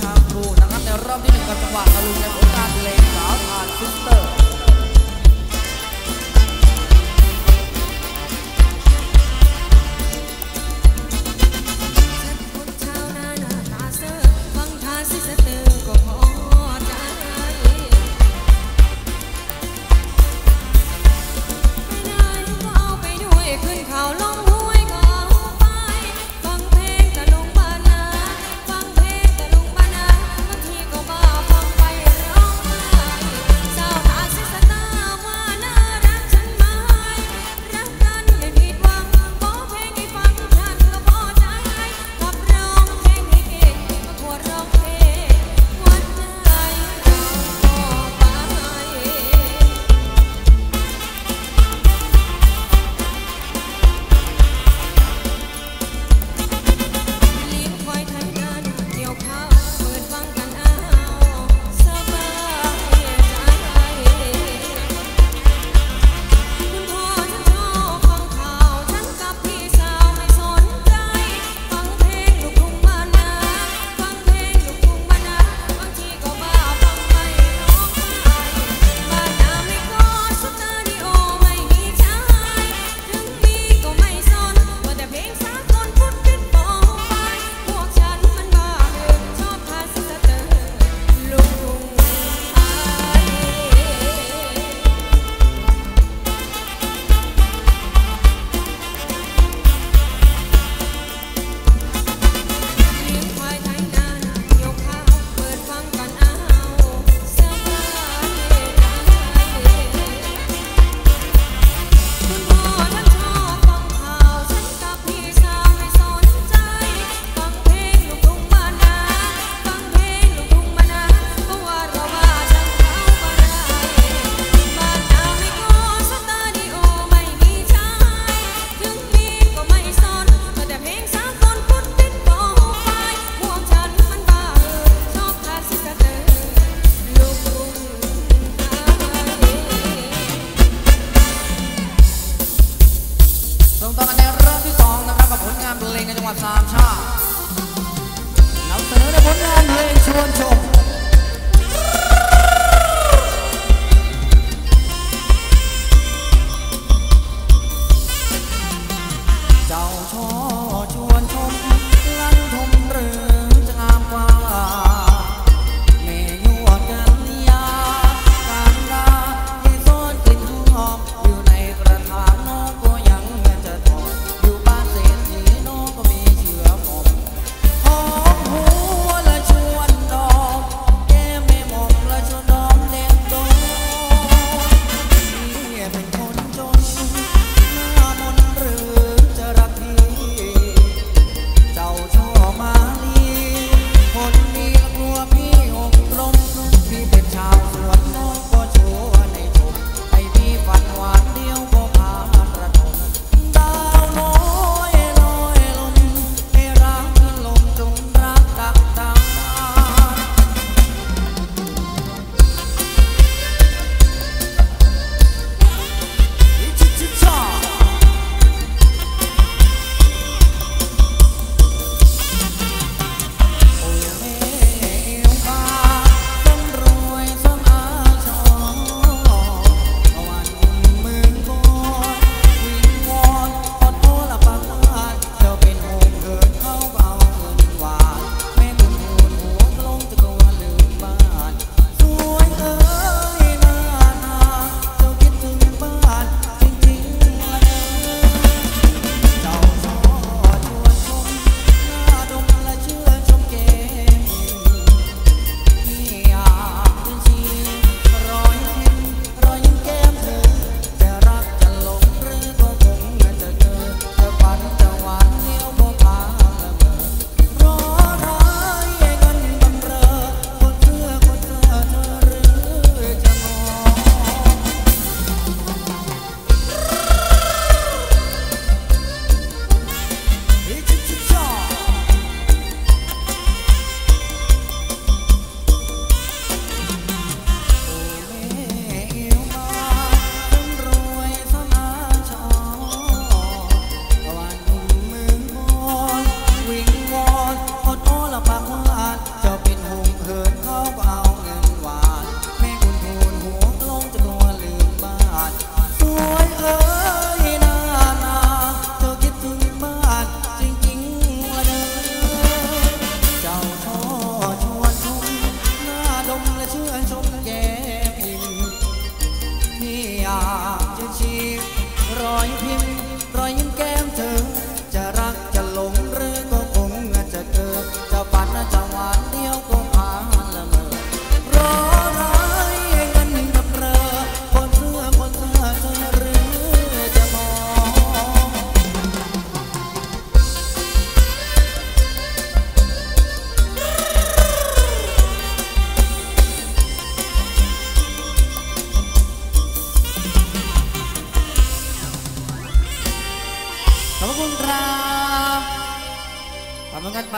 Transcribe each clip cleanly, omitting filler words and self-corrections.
างครูนะครับในรอบที่ 1กับจังหวะตะลุงในผลงานเพลงสาวทานซิสเตอร์ขึ้นเขาลงห้วยก็ไปฟังเพลงตะลุงบ้านนาฟังเพลงตะลุงบ้านนาบางทีก็มาฟังไปร้องไห้สาวทา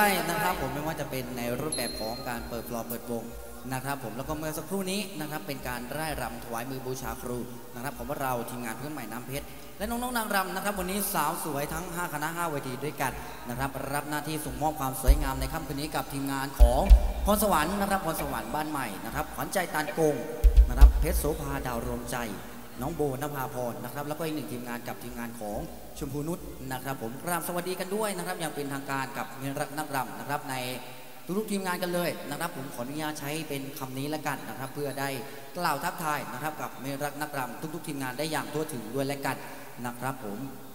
นะครับผมไม่ว่าจะเป็นในรูปแบบของการเปิดฟลอร์เปิดวงนะครับผมแล้วก็เมื่อสักครู่นี้นะครับเป็นการร่ายรำถวายมือบูชาครูนะครับผมว่าเราทีมงานเพื่อนใหม่น้ำเพชรและน้องๆนางรำนะครับวันนี้สาวสวยทั้ง5คณะ5เวทีด้วยกันนะครับรับหน้าที่ส่งมอบความสวยงามในค่ำคืนนี้กับทีมงานของพรสวรรค์นะครับพรสวรรค์บ้านใหม่นะครับขวัญใจตาลโกงนะครับเพชรโสภาดาวรวมใจน้องโบนภาพรนะครับแล้วก็อีกหนึ่งทีมงานกับทีมงานของชมพูนุชนะครับผมกราบสวัสดีกันด้วยนะครับอย่างเป็นทางการกับเงินรักนักรำนะครับในทุกทีมงานกันเลยนะครับผมขออนุญาตใช้เป็นคำนี้แล้วกันนะครับเพื่อได้กล่าวทักทายนะครับกับเงินรักนักรำทุกๆทีมงานได้อย่างทั่วถึงด้วยและกันนะครับผม